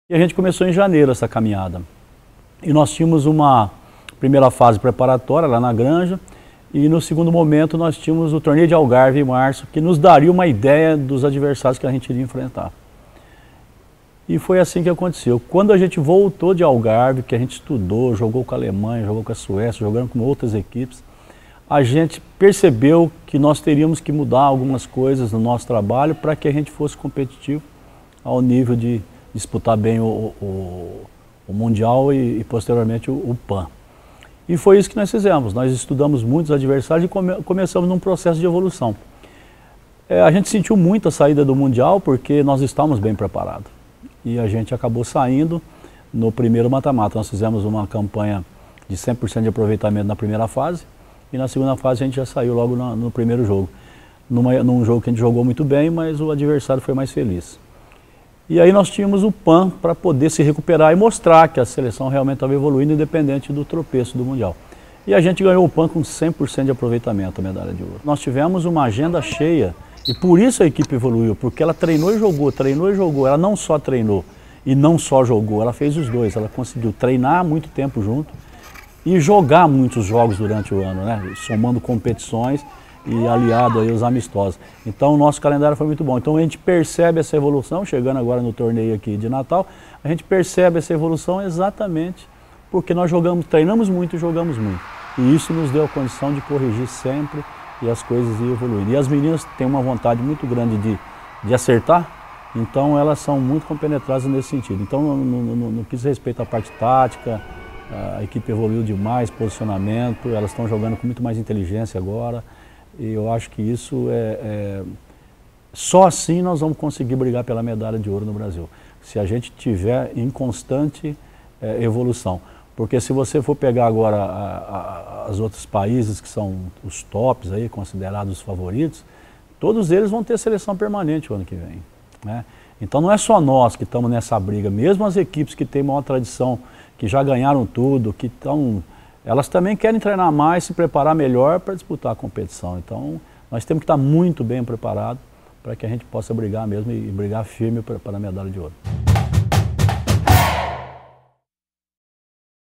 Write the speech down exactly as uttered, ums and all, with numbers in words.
E a gente começou em janeiro essa caminhada. E nós tínhamos uma primeira fase preparatória lá na Granja, e no segundo momento nós tínhamos o torneio de Algarve em março, que nos daria uma ideia dos adversários que a gente iria enfrentar. E foi assim que aconteceu. Quando a gente voltou de Algarve, que a gente estudou, jogou com a Alemanha, jogou com a Suécia, jogando com outras equipes, a gente percebeu que nós teríamos que mudar algumas coisas no nosso trabalho para que a gente fosse competitivo ao nível de disputar bem o, o, o Mundial e, e posteriormente o, o PAN. E foi isso que nós fizemos. Nós estudamos muitos adversários e come, começamos num processo de evolução. É, a gente sentiu muito a saída do Mundial porque nós estávamos bem preparados. E a gente acabou saindo no primeiro mata-mata. Nós fizemos uma campanha de cem por cento de aproveitamento na primeira fase e na segunda fase a gente já saiu logo no, no primeiro jogo. Numa, num jogo que a gente jogou muito bem, mas o adversário foi mais feliz. E aí nós tínhamos o PAN para poder se recuperar e mostrar que a seleção realmente estava evoluindo independente do tropeço do Mundial. E a gente ganhou o PAN com cem por cento de aproveitamento, a medalha de ouro. Nós tivemos uma agenda cheia e por isso a equipe evoluiu, porque ela treinou e jogou, treinou e jogou. Ela não só treinou e não só jogou, ela fez os dois. Ela conseguiu treinar muito tempo junto e jogar muitos jogos durante o ano, né? Somando competições e aliado aí os amistosos. Então o nosso calendário foi muito bom. Então a gente percebe essa evolução, chegando agora no torneio aqui de Natal, a gente percebe essa evolução exatamente porque nós jogamos, treinamos muito e jogamos muito. E isso nos deu a condição de corrigir sempre e as coisas iam evoluindo. E as meninas têm uma vontade muito grande de, de acertar, então elas são muito compenetradas nesse sentido. Então no, no, no, no que diz respeito à parte tática, a equipe evoluiu demais, posicionamento, elas estão jogando com muito mais inteligência agora. E eu acho que isso é, é... Só assim nós vamos conseguir brigar pela medalha de ouro no Brasil. Se a gente tiver em constante é, evolução. Porque se você for pegar agora a, a, os outros países que são os tops, aí, considerados os favoritos, todos eles vão ter seleção permanente o ano que vem, né? Então não é só nós que estamos nessa briga, mesmo as equipes que têm maior tradição, que já ganharam tudo, que estão... Elas também querem treinar mais, se preparar melhor para disputar a competição. Então, nós temos que estar muito bem preparados para que a gente possa brigar mesmo e brigar firme para a medalha de ouro.